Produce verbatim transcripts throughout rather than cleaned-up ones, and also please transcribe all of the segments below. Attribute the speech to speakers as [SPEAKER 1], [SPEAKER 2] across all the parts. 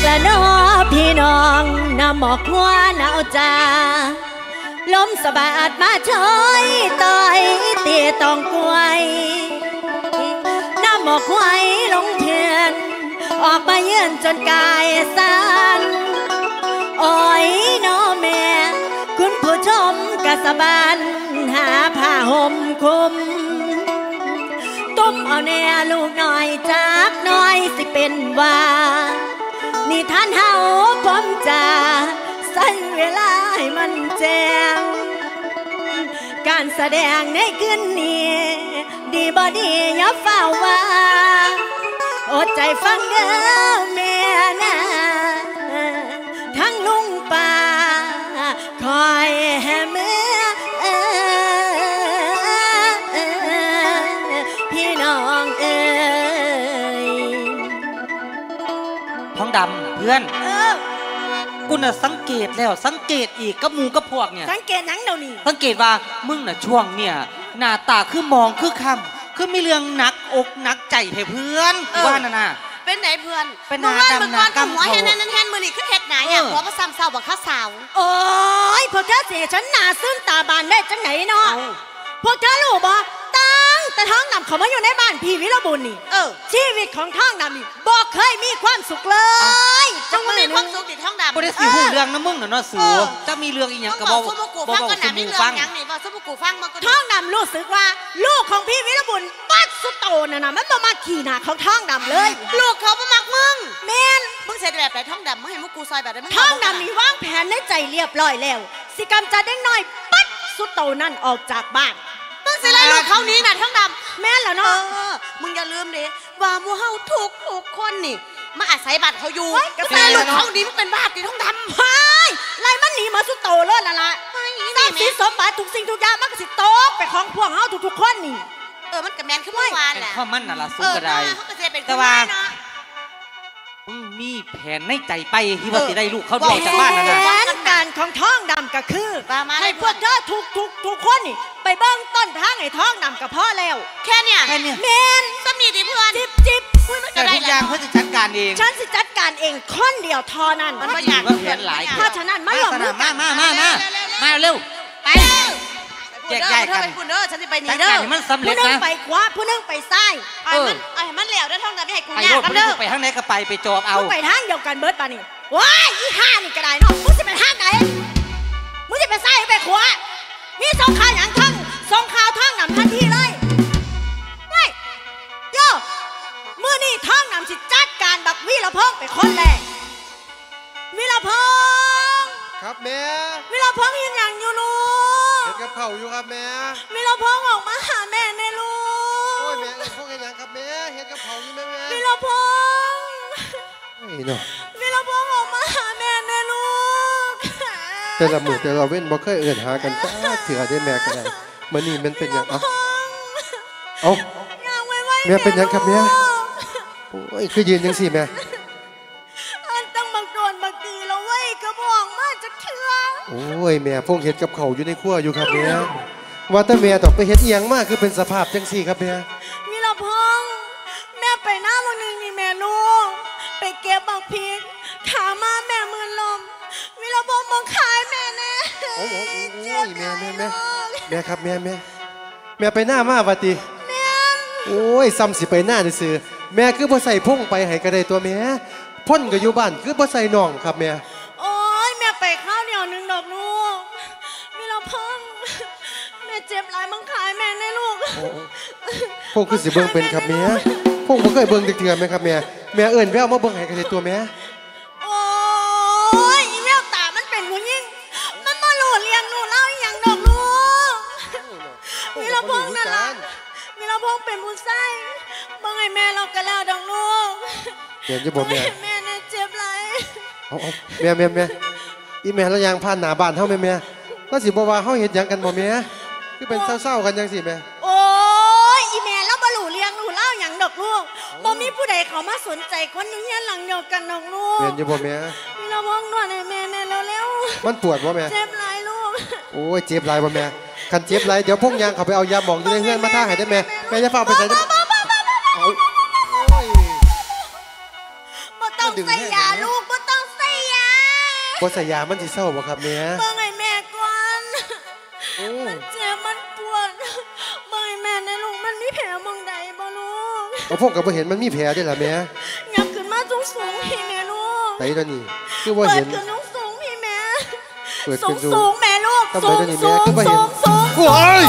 [SPEAKER 1] ละน้อพี่น้องน้ำหมอกหัวหนาวจ้าลมสะบาดมาเฉยต่อยเตี้ยตองกวยน้ำหมอกหวยลงเทียนออกมาเยือนจนกายสั่นโอ้ยน้อแม่คุณผู้ชมกะสะบันหาผ้าห่มคลุมตุ้มเอาแน่ลูกหน่อยจากหน่อยสิเป็นว่านี่ท่านเฮาผมจะใส่เวลาให้มันแจ้งการแสดงในคืนนี้ดีบ่ดีอย่าเฝ้าว่าอดใจฟังเด้อแม่นะทั้งลุงป้าคอยแห่เมื่อพี่น้องเอ๋ย
[SPEAKER 2] ท้องดำเพื่อนกูน่ะสังเกตแล้วสังเกตอีกกับหมูกับพวกเนี่ย
[SPEAKER 1] สังเกตหนังเดี๋ยวนี้
[SPEAKER 2] สังเกตว่ามึงน่ะช่วงเนี่ยหน้าตาคือมองคือคำคือมีเรื่องหนักอกหนักใจให้เพื่อนว่าน่ะนะ
[SPEAKER 3] เป็นไหนเพื่อน
[SPEAKER 2] เป็นหน้าดำหน้ากำ
[SPEAKER 3] หัวเห็นนั่นเห็นมือนี่คือเห็ดไหนอ่ะหัวมาซ้ำเศร้าบอกข้าสาว
[SPEAKER 1] โอ้ยพวกเธอเสียฉันหน้าซึ้งตาบานได้จังไหนเนาะพวกเธอรู้บ่ตั้งแต่ท้องดำเขามาอยู่ในบ้านพี่วิรบุญนี่เออชีวิตของท้องดำนี่บอกเคยมีความสุขเลย
[SPEAKER 3] จังมีความสุขดิท้องดำ
[SPEAKER 2] บ่ได้สิหูเรื่องนะมึงน่ะเนาะสูจะมีเรื่องอีหยังก็บ่บ่
[SPEAKER 3] ฟังก็หนามีเรื่องหยังนี่บ่สมกูฟังมาก็
[SPEAKER 1] ท้องดำรู้สึกว่าลูกของพี่วิรบุญปัดสุดโตน่ะนะมันบ่มาขี่หน้าของท้องดำเลย
[SPEAKER 3] ลูกเขาบ่มักมึง
[SPEAKER 1] แม่น
[SPEAKER 3] มึงเสร็จแบบไหนท้องดำมึงให้มุกกูซอยแบบไหน
[SPEAKER 1] ท้องดำมีวางแผนในใจเรียบร้อยแล้วสิกำจัดเด็กน้อยปัดสุดโตนั่นออกจากบ้าน
[SPEAKER 3] มึงสิไล่ลูกเขานี้น่ะท้องด
[SPEAKER 1] ำแม่นแล้วเนาะ
[SPEAKER 3] มึงอย่าลืมดิว่ามูเฮาทุกทุกคนนี่มาอาศัยบ้านเขาอยู่แต่ลูกเขานี้มันเป็นบ้านที่ท้องดำ
[SPEAKER 1] เฮ้ยไล่มันหนีมาสุดโตเลยละละทรัพย์สินสมบัติทุกสิ่งทุกอย่างมันก็สิโตไปของพวกเฮาทุกๆคนนี่
[SPEAKER 3] เออมันกับแมนขึ้นเมื่อวานแหละ
[SPEAKER 2] ข้อมันน่ะล่ะสู้ก็ได้แต่ว่ามึงมีแผนในใจไปที่ว่าสิได้ลูกเขาออกจากบ้านนั่นน่ะ
[SPEAKER 1] แผนการของท้องดำก็คือให้พวกเธอทุกทุกทุกคนนี่ไปเบิ้งต้นทางไอ้ท้องดำกับพ่อแล้ว
[SPEAKER 3] แค่เนี้ย
[SPEAKER 2] แค่เนี้ย
[SPEAKER 1] แมน
[SPEAKER 3] สมีดิเพื่อน
[SPEAKER 1] จิบจิบ
[SPEAKER 2] แต่ทุกอย่างเขาจะจัดการเอง
[SPEAKER 1] ฉันจะจัดการเองคนเดียวทอนั้น
[SPEAKER 2] มันไม่อยากว่าแผนหลาย
[SPEAKER 1] เพราะฉะนั้นมาหลบมือ
[SPEAKER 2] มามามามามาเร็วไปแยกย้ายกัน
[SPEAKER 3] คุณเด้อฉันจะไปนี่เด้อ
[SPEAKER 2] มันสำเร็จนะ
[SPEAKER 1] ผู้นึงไปขวาผู้นึงไปซ้าย
[SPEAKER 3] ไอ้มันไอ้มันเหลวได้ท้องดำไม่ให้กูยากกันเด้อ
[SPEAKER 2] ไปทางไหนก็ไปไปจอบเอา
[SPEAKER 1] ไปทางเดียวกันเบิร์ดปานี่ว้ายอีห่านี่ก็ได้เนาะมึงจะไปทางไหนมึงจะไปซ้ายหรือไปขวานี่สองข่าวอย่างทั้งสองข่าวท้องดำทันทีเลยไม่โย่เมื่อนี่ท้องดำสิจัดการบักวิรพงษ์ไปคนแรกวิรพงษ์
[SPEAKER 4] ครับแม่
[SPEAKER 1] วิรพงษ์ยังอย่างอยู่ลู
[SPEAKER 4] กเห็ดกับเข่าอยู่ครับแม่
[SPEAKER 1] วิรพงษ์ออกมาหาแม่ในลูก
[SPEAKER 4] โอ้ยแม่พวกยังครับแม่เห็ดกับเข่าอยู่แม่แม่
[SPEAKER 1] วิรพงษ์
[SPEAKER 4] นี่เนาะ
[SPEAKER 1] วิรพงษ์ออกมาหาแม่ในลูก
[SPEAKER 4] แต่ละมือแต่ละเว้นบ่เคยเอื่นหากันจ้าถือได้แม่กันได้เมื่อนี่มันเป็นอย่างเอาเอาแม่เป็นยังครับแม่โอ้ยคือยืนยังสิแม่
[SPEAKER 1] อันต้องบังโดนบังตีแล้วเว้ยกระบอกมาจากเถื่อ
[SPEAKER 4] โอ้ยแม่พวกเห็ดกับเขาอยู่ในครัวอยู่ครับแม่ว่าแต่แม่ต้องไปเห็ดเอียงมากคือเป็นสภาพจังสี่ครับแม่
[SPEAKER 1] วิรพงษ์แม่ไปหน้าวันหนึ่งนี่แม่ลูกไปเก็บบักพริกขามาแม่มือลมวิรพงษ์มองขายแม่แน่
[SPEAKER 4] โอ้โหแม่แม่แม่แม่ครับแม่แม่แม่ไปหน้ามาวะติโอ้ยซ้ำสิไปหน้าซื่อแม่คือบ่ใส่พุ่งไปให้กระไดตัวแม่พ่นก็อยู่บ้านคือบ่ใส่น่องครับแม่
[SPEAKER 1] โอ้ยแม่ไปข้าวเหนียวหนึ่งดอกลูกวิรพงษ์แม่เจ็บหลายมังขายแม่แน่ลูก
[SPEAKER 4] พวกคือสิเบิ่งเป็นครับแม่พวกบ่เคยเบิ่งเถื่อนไหมครับแม่แม่เอิ้นแววมาเบิ่งให้กระไดตัวแม่
[SPEAKER 1] โอ้ยอีแววตามันเป็นผู้หญิงมันมาหลูเลี้ยงหนูเล่าอย่างดอกลูกวิรพงษ์นั่นล่ะวิรพงษ์เป็นผู้ชายเบิ่งให้แม่เรากันแล้วดอกลูก
[SPEAKER 4] เดี๋ยวจะบอกแม่
[SPEAKER 1] แม่น่ะเจ็บหลาย
[SPEAKER 4] เอาเอาแม่แม่แม่อีแม่เรายังผ่านหน้าบ้านเฮาแม่แม่ก็สิบ่ว่าเฮาเฮ็ดหยังกันบ่แม่คือเป็นเศร้าๆกันจังสิแม่
[SPEAKER 1] โอ้ยอีแม่เราบ่หลูเลี้ยงหนูเล่าอย่างดอกลูกบ่มีผู้ใดเขามาสนใจคนอยู่เฮียนหลังเดียวกันดอกลูก
[SPEAKER 4] แม่จะบ่แม่
[SPEAKER 1] วิรพงษ์นวดให้แม่แน่เร็ว
[SPEAKER 4] ๆมันปวดบ่แม่
[SPEAKER 1] เจ็บหลายลูก
[SPEAKER 4] โอ้ยเจ็บหลายบ่แม่คันเจ็บหลายเดี๋ยวพวกยางเขาไปเอายาหมองอยู่ในเฮือนมาท่าให้ได้แม่แม่จะฝากไปใส่ได้เอาโอ้ย
[SPEAKER 1] บ่ต้องใส่ยาลูกบ่
[SPEAKER 4] บ่ใส่ยามันสิเศร้าบ่ครับแม่
[SPEAKER 1] เบิ่งให้แม่ก่อน
[SPEAKER 4] โอ้
[SPEAKER 1] มันเจ็บมันปวดเบิ่งให้แม่ในลูกมันมีแผลมองใดบ่ลูก
[SPEAKER 4] เอาพวกก็บ่เห็นมันมีแผลด้วยล่ะแม่
[SPEAKER 1] ยับขึ้นมาสูงสูงพี่แม่ลูก
[SPEAKER 4] ไตตัวนี้คือบ่
[SPEAKER 1] เปิ
[SPEAKER 4] เห็
[SPEAKER 1] ด
[SPEAKER 4] น
[SPEAKER 1] ขึ้นสูงสูงพี่แม่
[SPEAKER 4] เปิด
[SPEAKER 1] สู
[SPEAKER 4] ขึ้
[SPEAKER 1] ง
[SPEAKER 4] นสูง
[SPEAKER 1] สูงแม่ลูก
[SPEAKER 4] ทำไม
[SPEAKER 1] สูง
[SPEAKER 4] ตัวนี้แม่
[SPEAKER 1] สูง
[SPEAKER 4] คือบ่เห็น
[SPEAKER 1] สูงสูง
[SPEAKER 4] โอ้ย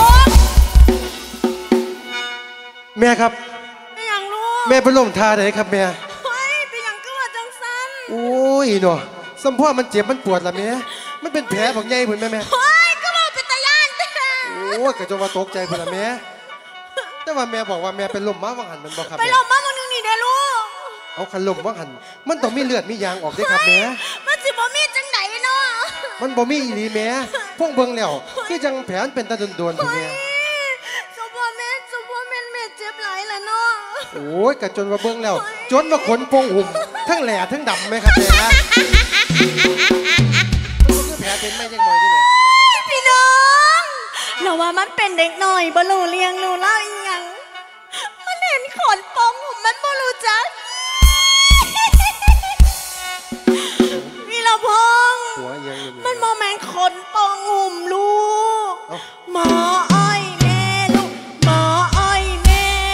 [SPEAKER 4] แม่ครับ
[SPEAKER 1] ไปอย่างลูก
[SPEAKER 4] แม่ไปล้มท่าไหนครับแม่
[SPEAKER 1] เฮ้ยไปอย่างก็ว่าจังสัน
[SPEAKER 4] โอ้ยเนาะสัมพ่อมันเจ็บมันปวดล่ะแม่มันเป็นแผลของใหญ่พุ่นแม่แม่
[SPEAKER 1] เฮ้ยก็ว่าเป็นตาย่านแต่
[SPEAKER 4] โอ้ยก็จะว่าตกใจพุ่นล่ะแม่แต่ว่าแม่บอกว่าแม่เป็นลมมาว่างหันมันบ่ครับ
[SPEAKER 1] ไป
[SPEAKER 4] แม่
[SPEAKER 1] ลมมาวันนึงนี่เด้อลูก
[SPEAKER 4] เอาคันลมว่างหันมันต้องมีเลือดมียางออกเด้ครับแม่
[SPEAKER 1] มันสิบ่มีจังไหนเนาะ
[SPEAKER 4] มันบ่มีอีหลีแม่พวกเบิ่งแล้วคือจังแผลมันเป็นตาโดนๆพุ่นแม่
[SPEAKER 1] สมพ่อแม่สมพ่อแม่แม่เจ็บหลายละเนาะ
[SPEAKER 4] โอ้ยกะจนว่าเบิ่งแล้ว จนว่าขนโปงหุ่มทั้งแหล่ทั้งดำไหมครับแม่คือแผลเป็นไม่ยังน้อยนี่แม่
[SPEAKER 1] พี่น้องเราว่ามันเป็นเด็กหน่อยบ่รู้เลี้ยงรู้เล่าอีหยังมันเห็นขนปองผมมันบ่รู้จักพี่ละพงษ์
[SPEAKER 4] หัวยังอยู่
[SPEAKER 1] มันโมแมนขนปองหุ่มลูก
[SPEAKER 4] เอ้า
[SPEAKER 1] หมออ้อยแม่ลูกหมออ้อยแม่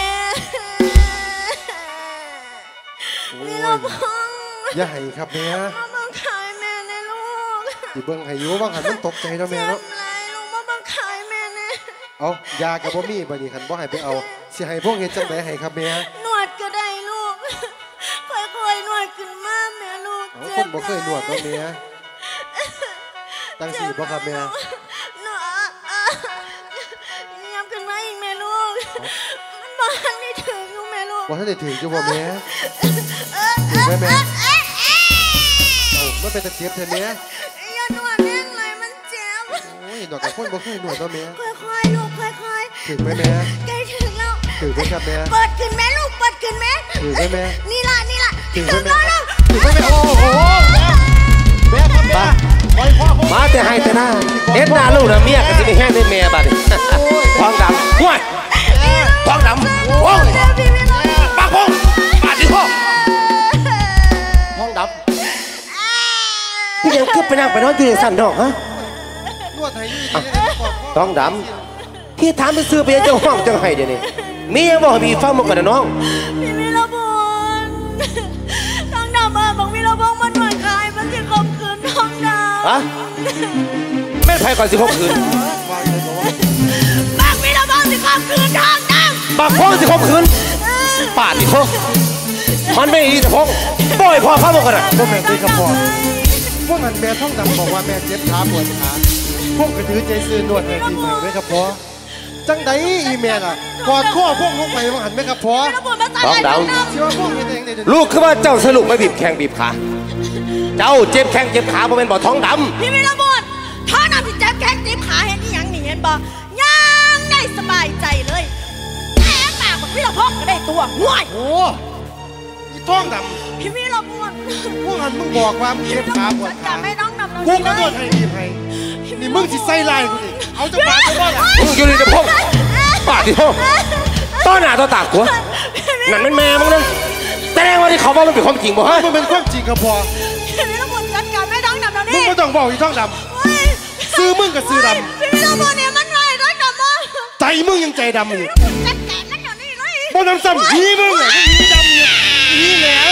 [SPEAKER 4] โอ้
[SPEAKER 1] พี่
[SPEAKER 4] ย
[SPEAKER 1] ละพงษ์
[SPEAKER 4] อย่าให้ครับแม่
[SPEAKER 1] มาบังขายแม่นะลูก
[SPEAKER 4] สิเบิ่งให้อยู่ว่างหันมันตกใจเนาะแม่
[SPEAKER 1] เจ็
[SPEAKER 4] เนาะ
[SPEAKER 1] บไรลูกมาบังขายแม่นะ
[SPEAKER 4] เอายากับบ่มีบัดนี้คันบ่ให้ไปเอาสิให้พวกเฮ็ดจังไดให้ครับแม่
[SPEAKER 1] นวดก็ได้ลูก ค่อยๆนวดขึ้นมาแม่ลูก
[SPEAKER 4] เอา
[SPEAKER 1] เจ็
[SPEAKER 4] คนบ่เคยนวดเนาะแม่ตั้งสิบ่ครับแม่
[SPEAKER 1] นวดย้ำขึ้นมาอีกแม่ลูก มันบ้านนี่ถึงอยู่แม่ลูก
[SPEAKER 4] บ่ทันได้ถึงอยู่บ่แม่ถึงไหมแม่เอามันเป็นตะเจ็บแท้แม่
[SPEAKER 1] อย่านวดแรงเลยมันเจ็บ
[SPEAKER 4] โอ้ยดอกกับคนบ่เคยนวดเนาะแม่
[SPEAKER 1] ค่อยๆลูกค่อย
[SPEAKER 4] ถึงไหมแม่
[SPEAKER 1] ๆใกล้ถึงแล้ว
[SPEAKER 4] ถึงไหมครับแม่
[SPEAKER 1] เปิดขึ้นแม่ลูกเปิดขึ้นแม่
[SPEAKER 4] ถึงไหมแม่
[SPEAKER 1] นี่ล่ะนี่ล่ะ
[SPEAKER 4] ถึงไหม
[SPEAKER 1] ถึง
[SPEAKER 4] แม่
[SPEAKER 1] แล้วลูก
[SPEAKER 4] ถึงไหมแม่โอ้โหแม่ครับแม่ปล่อยพ่อผม
[SPEAKER 5] มาแต่ให้แต่หน้าเห็นหน้าลูกนะเมียก็สิได้แห้งได้แม่บัดนี้ท้องดำห้วยท้องดำโอ้ย
[SPEAKER 1] เดี๋ยวพี่ไม่รอด
[SPEAKER 5] ปากพงปากที่พ่อท้องดำพี่ยังคือไปนั่งไปนอนอยู่ในสันดอกฮะ
[SPEAKER 4] นวดให้อยู่ดีๆปล่อยพ่อ
[SPEAKER 5] ท้องดำพี่ถามไปซื้อไปยังเจ้าห้องจังไห้เดี๋ยวนี้มียังบอกให้พี่ฟังมาก่อนนะน้อง
[SPEAKER 1] พี่วิรพลทองดำมาบอกวิรพลมันหน่วยขายมันจะข่มขืนทองดำ
[SPEAKER 5] ฮะแม่นไพ่ก่อนสิคบคืน
[SPEAKER 4] วางเลยบอกว่า
[SPEAKER 1] บอกวิรพลจะข่มขืนทองด
[SPEAKER 5] ปากพงสิคบคืน
[SPEAKER 1] ำ
[SPEAKER 5] ปาดที่พ่อมันไม่ดีแต่พงปล่อยพ่อฟังมาก่อนนะ
[SPEAKER 4] พวกแม่ตีกับพ่อพวกนั้นแม่ท่องดำบอกว่าแม่เจ็บขาปวดขาพวกกระถือใจซื้อนวดให้ดีใหม่ไหมครับพ่อจังไดอีเมลอ่ะกอดข้อพวกลงไปว่าหันไหมครับพ่อ
[SPEAKER 1] วิรพลมาตายทองดำ
[SPEAKER 4] เชื่อว่าพวกเฮ็ดเองได้เดี๋ยว
[SPEAKER 5] ลูกคือว่าเจ้าสรุปไม่บีบแข้งบีบขา เจ้าเจ็บแข้งเจ็บขาเพราะเป็นบ่อท้องด
[SPEAKER 1] พี่วิรพลทองดำที่เจ็บแข้งเจ็บขาเห็นนี่ยังนี่เห็นบ่ยังได้สบายใจเลยแอบปากบอกวิรพลก็ได้ตัวง่วย
[SPEAKER 4] โอ้อีท่องด
[SPEAKER 1] พี่วิรพล
[SPEAKER 4] ำพวกนั้นมึงบอกว่ามึงเจ็บขาปวด
[SPEAKER 1] จัด
[SPEAKER 4] ขา
[SPEAKER 1] การไม่ต้องดำ
[SPEAKER 4] กูก็นวดให้ดีให้นี่มึงสิใส่ลายกูดิเอาจะปาดจะบ่ล่ะ
[SPEAKER 5] ำมึงอยู่ในตะพงปาดที่พ่อต้อนหน้าต้อตากหัวนั่นเป็นแม่มึงนะแต่แรงว่าที่เขาว่ามันเป็นความจริงบ่ฮะ
[SPEAKER 4] มันเป็นความจริงครับพ่อ
[SPEAKER 1] พี่วิรพลจัดการไม่ต้องดำตรง
[SPEAKER 4] มึง
[SPEAKER 1] นี้
[SPEAKER 4] ไม่ต้องบอกอีท่องด
[SPEAKER 1] เฮ้ย
[SPEAKER 4] ำซื้อมึงกับซื้อด
[SPEAKER 1] พี่วิรพลเนี่ยมันไรร้อยดำมั้ง
[SPEAKER 4] ำใจมึงยังใจดำอีก
[SPEAKER 1] จัดการมันเดี๋ยวนี้เลย
[SPEAKER 4] บ่น้ำซ้ำหีมึงอ่ะหีดำเนี่ยหีแหล้ว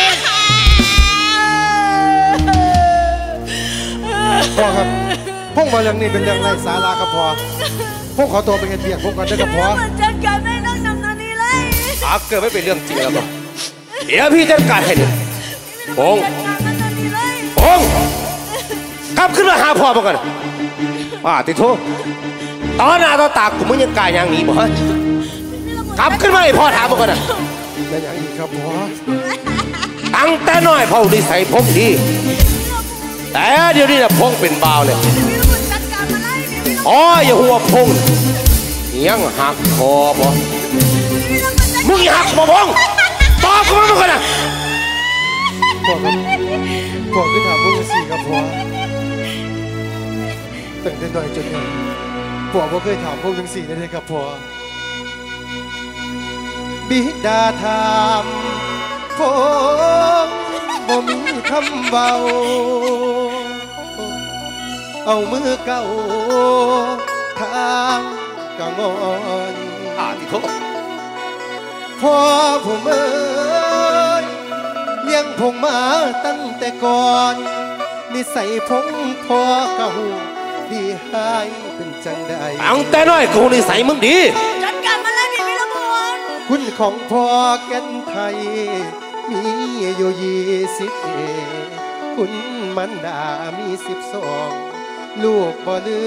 [SPEAKER 4] พ่อครับพวกมาเรื่องนี้เป็นเรื่องไร้สาระครับพ่อพวกขอตัวไปเฮ็ดเบียกพวกกันเด้อครับพ่อ
[SPEAKER 1] มันจัดการไม่ต้องดำตรงนี้เลย
[SPEAKER 5] อาเกิดไม่เป็นเรื่องจริงแล้วก็เดี๋ยวพี่จัดการให้ดิพง
[SPEAKER 1] จัดการมันตรงนี้เลย
[SPEAKER 5] พงกลับขึ้นมาหาพ่อมาก่อนป้าติโทตอนหน้าต้อตากกูมึงยังกล้าอย่างหนี้บ่ฮะกลับขึ้นมาให้พ่อถามมาก่อนนะ
[SPEAKER 4] และอย่างอีกครับพ่อ
[SPEAKER 5] ตั้งแต่น้อยพ่อนิสัยพงดี แต่เดี๋ยวนี้นะพงเป็นบ่าวเลย
[SPEAKER 1] พี่วิรพลจัดการมาเลยพี่วิรพล
[SPEAKER 5] อ๋ออย่าหัวพงยังหักคอบ่
[SPEAKER 1] พี่วิรพลจัด
[SPEAKER 5] มึงอย่าหักบ่พงตอบกูมาก่อนนะ
[SPEAKER 4] พ่อครับพ่อคือถามพวกสี่ครับพ่อตั้งแต่น้อยจนใหญ่พ่อบ่เคยถามพวกทั้งสี่ได้เลยครับพ่อบิดาถามผมบ่มีคำเบาโอ้เอามือเก่าทางกะงอน
[SPEAKER 5] อ่าที่โทษ
[SPEAKER 4] พ่อผมเอ้ยเลี้ยงผมมาตั้งแต่ก่อนนิสัยผมพ่อเก่าดีหายเป็นจังใด
[SPEAKER 5] ตั้งแต่น้อยกูนิสัยมึงดี
[SPEAKER 1] จัดการมาเลยพี่วิรพล
[SPEAKER 4] คุณของพ่อแก่นไทย มีอยู่ยี่สิบเอคุณมันดามีสิบสองลูกบ่ลื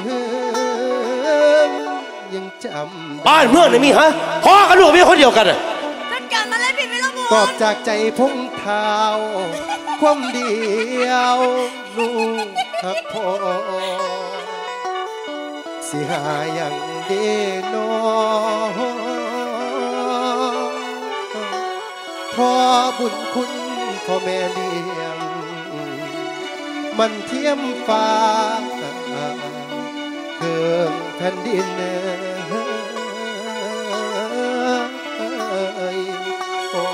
[SPEAKER 4] มยังจำ
[SPEAKER 5] บ้านเมืองนี่มีฮะพ่อกับลูกมีคนเดียวกันอ่ะ
[SPEAKER 1] จัดการมาเลยพี่วิรพล
[SPEAKER 4] ตอบจากใจพงเท้าความเดียวลูกหักพ่อสิหาอย่างเดนอพ่อบุญคุณพ่อแม่เลี้ยงมันเทียมฟ้าเกิงแผ่นดินโอ้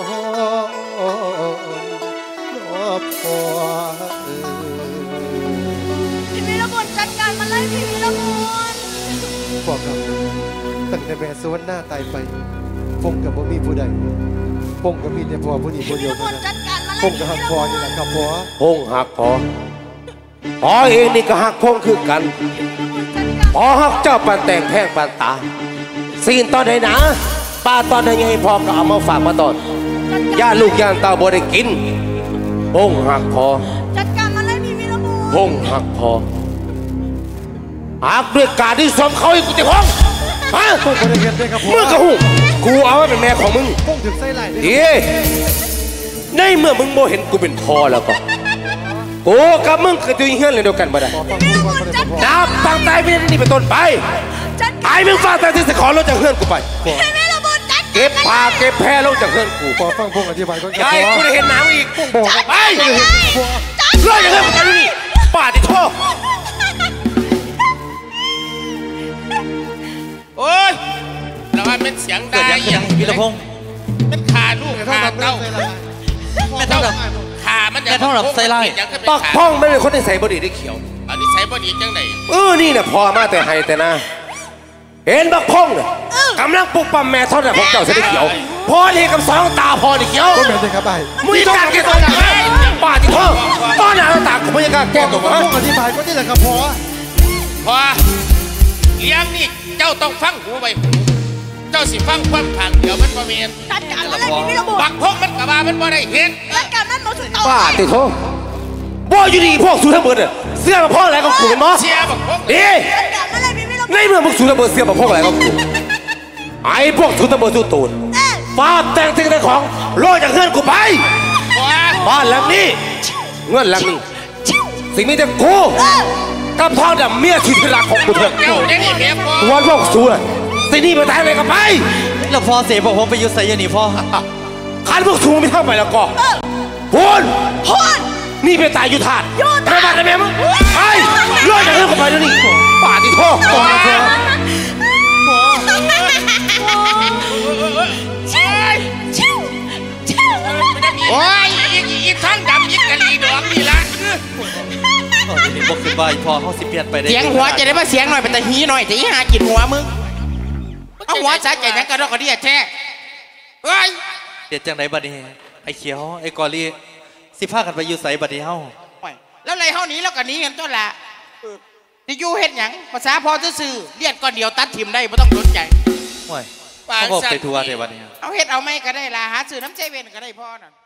[SPEAKER 4] พ่อเออ
[SPEAKER 1] พี่วิรพลจัดการมาเลยพี่วิรพล
[SPEAKER 4] พ่อครับตั้งแต่แม่สวรรค์หน้าตายไปพงกับบ่มีผู้ใดพงกับมีแต่พ่อผู้นี้ผู้เดียวเท่านั้น
[SPEAKER 1] จัดการมาเลย
[SPEAKER 4] พงกับหักพ่อนี่แหละครับพ่อ
[SPEAKER 5] พงหักพอพอเองนี่ก็หักพงคือกันพอหักเจ้าปันแต่งแพงปันตาซีนตอนไหนนะป้าตอนไหนยังให้พอก็เอามาฝากมาตอนย่าลูกย่างเตาบ่ได้กินพงหักพอ
[SPEAKER 1] จัดการมาเลยพี่วิรพล
[SPEAKER 5] พงหักพอหักด้วยการที่สมเขาอีกกูจะพงฮะ
[SPEAKER 4] พงบ่ได้เห็นด้วยครับพ่อ
[SPEAKER 5] เมื่อกระหูกูเอาไว้เป็นแม่ของมึง
[SPEAKER 4] พงถึงไส้ไหลเลย
[SPEAKER 5] ดีในเมื่อมึงโมเห็นกูเป็นพ่อแล้วก็กูกับมึงก็อยู่เฮือนเลยเดียวกันบ่ได้
[SPEAKER 4] ขอฟังพงก่อนบ่ได้พ่อ
[SPEAKER 5] นับตั้งแต่วินาทีนี้เป็นต้นไป
[SPEAKER 1] จัดการ
[SPEAKER 5] ไอ้มึงฟังแต่ที่จะขอลงจากเฮือนกูไป
[SPEAKER 1] พี่วิรพลจัด
[SPEAKER 5] เก็บผ้าเก็บแพรลงจากเฮือนกู
[SPEAKER 4] ขอฟังพงอธิบายก่อนครับ
[SPEAKER 5] ไอ้
[SPEAKER 4] พ่อ
[SPEAKER 5] กูได้เห็นหนังอีก
[SPEAKER 4] บอกครับ
[SPEAKER 5] ไป
[SPEAKER 4] พ่อ
[SPEAKER 5] ลงจากเฮือนกูไปนี่ป้าติโทษ
[SPEAKER 6] โอ้ยแล้วว่าเป็นเสียง
[SPEAKER 2] เกิด
[SPEAKER 6] ได้
[SPEAKER 2] ยังยังวิรพงษ์
[SPEAKER 6] เป็นขาลูกขาเต้า
[SPEAKER 2] แม่เท่ากับ
[SPEAKER 6] ขามัน
[SPEAKER 2] แม่เท่ากับไส้ไล่
[SPEAKER 6] ยังขึ้นไป
[SPEAKER 5] ปัก
[SPEAKER 6] ขา
[SPEAKER 5] พ่องไม่เป็นคนที่ใส่บดีได้เขียว
[SPEAKER 6] อันนี้ใส่บอดีจังไหน
[SPEAKER 5] เออนี่น่ะพอมาแต่ให้แต่นะเห็นบักพ่องน่ะกำลังปลุกปั๊มแม่เท่านั้นพวกเจ้าเสได็จเขียวพอเรียกกับสองตาพอได้เขียว
[SPEAKER 4] ก็เหมือนเลยครับไอ้
[SPEAKER 5] มึงกล้าแก้ตัวไหมป้าติโทษตอนหน้าตากูไม่กล้าแก้ตัว
[SPEAKER 4] ฟั
[SPEAKER 5] มั้
[SPEAKER 4] ง
[SPEAKER 5] ย
[SPEAKER 4] พงอธิบายก็นี่แหละครับพ่อ
[SPEAKER 6] พอเลี้ยงนี่เจ้าต้องฟังหูไปหูเจ้าสิฟังความขังเดี๋ยวมันบ่เมียน
[SPEAKER 1] จัดการมาเลยพี่วิรพล
[SPEAKER 6] บักพกมันกะว่ามันบ่ได้เห็น
[SPEAKER 1] จัดการนั่นหมดสุดโต่ง
[SPEAKER 5] ป้าติโทษบ่อยู่ดีพวกสูทั้งหมดน่ะเสื้อมาพ่ออะไรก็กูเห็นมั้ย
[SPEAKER 6] เชียร์บักพก
[SPEAKER 5] ดี
[SPEAKER 1] จัดการมาเลยพี่วิรพล
[SPEAKER 5] ในเมื่อมึงสูทั้งหมดเสื้อมาพ่ออะไรก็กูไอ้พวกสูทั้งหมดสูตูนป้าแต่งสิ่งใดของโลดจากเงินกูไป
[SPEAKER 6] พอ
[SPEAKER 5] บ้านหลังนี้เงินหลังนี้สิ่งนี้จะกูกับทองดำเมียที่รักของกูเถอะ
[SPEAKER 6] เจ้าได้เมียพอ
[SPEAKER 5] วันพวกสูน่ะสิ่งนี้มาตายอะไรก็ไป
[SPEAKER 2] แล้วพ่อเสียพวกผมไปอยุดใส่ยันนี่พ่อ
[SPEAKER 5] ขันพวกสูไม่เท่าไปแล้วก็พูน
[SPEAKER 1] พูด
[SPEAKER 5] นี่เป็นตายยุทธาต
[SPEAKER 1] ยุทธาตุ
[SPEAKER 5] แม่บ้านแม่มึงไปรอดจากเรื่องกูไปแล้วนี่ป่าติโทษ
[SPEAKER 4] พ่อครับพ่อ
[SPEAKER 1] ชิวชิวชิว
[SPEAKER 6] โอ้ยอีกอีกทั้งดำอีกกะลีดอกนี่ละ
[SPEAKER 2] โอ้ยนี่บอกคือใบพ่อเขาสิเปลี่ยนไปได้
[SPEAKER 7] เสียงหัวจะได้มาเสียงหน่อยเป็นตะฮีหน่อยจะอีหากินหัวมึงเอาหัวสาใจนั้นกระดอกกระเดียแท้เฮ้ย
[SPEAKER 2] เดี๋ยวจังไหนบัดนี้ไอ้เขียวไอ้กอลี่สิพากันไปอยู่ใส่บัดนี้เฮา
[SPEAKER 7] แล้วไรเฮาหนีแล้วก็หนีกันตัวละจะอยู่เฮ็ดหยังภาษาพอซื่อๆเลียดก่อนเดียวตัดทิมได้ไม่ต้องสนใจ
[SPEAKER 2] โอ้ยเขาบอกไปทัวร์เทบัดนี้
[SPEAKER 7] เอาเฮ็ดเอาไม่ก็ได้ละหาซื้อน้ำเจเว่นก็ได้พ่อน่ะ